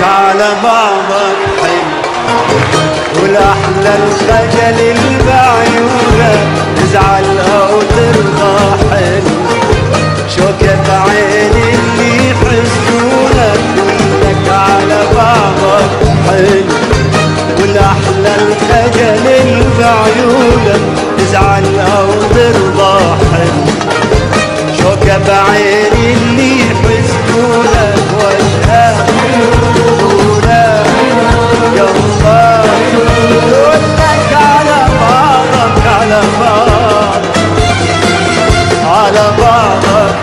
على بعضك حلو، والأحلى الخجل اللي بعيونك تزعل أو ترضى حلو، شوكة عين اللي يحسدونك كلك على بعضك حلو، والأحلى الخجل اللي بعيونك تزعل أو ترضى حلو، شوكة بعين اللي يحسدونك وجهك طولك قلبك كلك على بعضك على بعضك على بعضك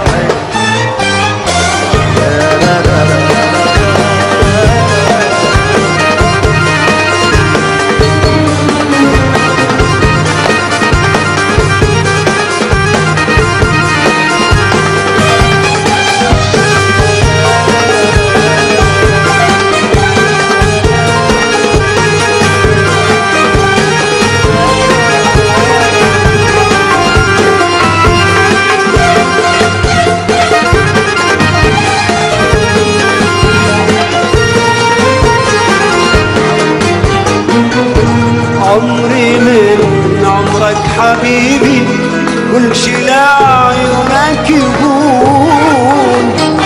عمري من عمرك حبيبي كل شي لعيونك يهون،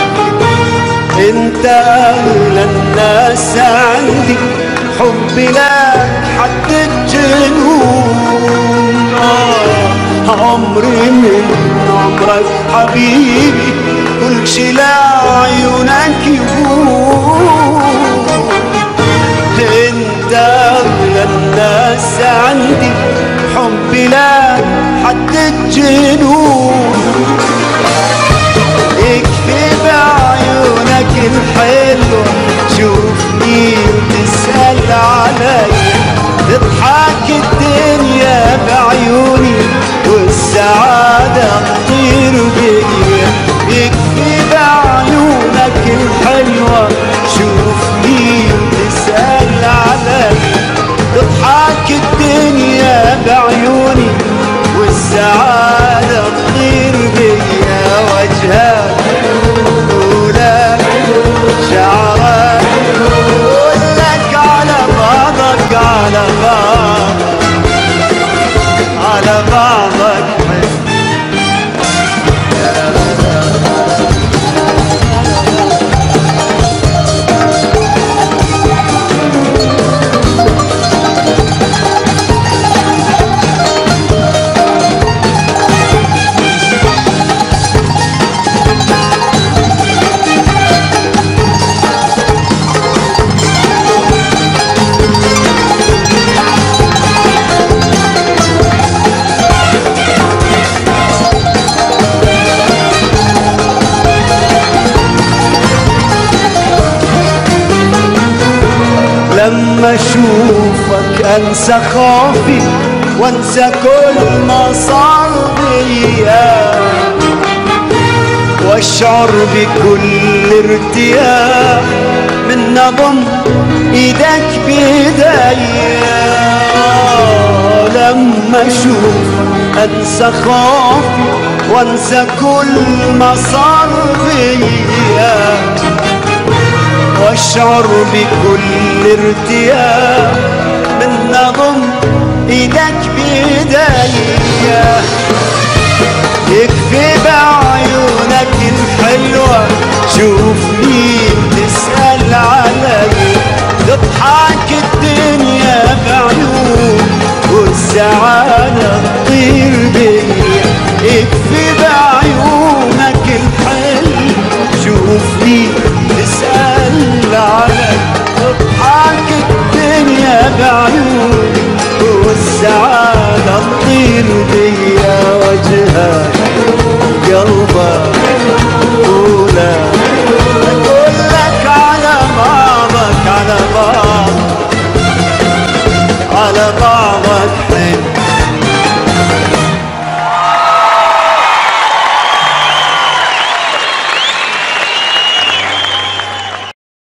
انت اغلى الناس عندي حبي لك حد الجنون. عمري من عمرك حبيبي كل شي لعيونك يهون، انت اغلى الناس عندي حبي لك حد الجنون، يكفي بعيونك الحلوة شوفني وتسأل علي، تضحك الدنيا بعيوني والسعادة تطير بيا، يكفي بعيونك الحلوة شوفني وتسأل علي، تضحك الدنيا بعيوني والسعادة تطير بيا، وجهك طولك شعرك كلك على بعضك على بعضك على بعضك لما اشوفك انسى خوفي وانسى كل ما صار بيا، واشعر بكل ارتياح من نضم ايدك بايديا. لما اشوفك انسى خوفي وانسى كل ما صار بيا، واشعر بكل ارتياح من نضم ايدك بايديا، يكفي بعيونك الحلوة شوفني تسأل علي، تضحك الدنيا بعيون والسعادة تطير بيا، يكفي بعيونك الحلوة شوفني تسأل علي، تضحك الدنيا بعيوني والسعادة تطير بيا، وجهك قلبك طولك كلك على بعضك على بعضك على بعضك